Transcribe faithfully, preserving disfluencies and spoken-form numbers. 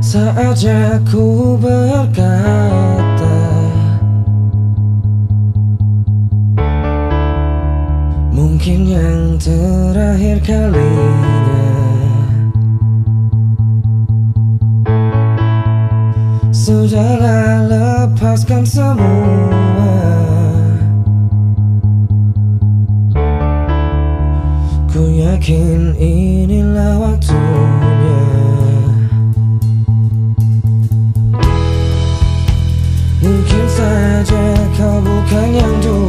Saatnya ku berkata, mungkin yang terakhir kalinya. Sudahlah, lepaskan semua. Ku yakin inilah waktunya. Mungkin saja kau bukan yang dulu.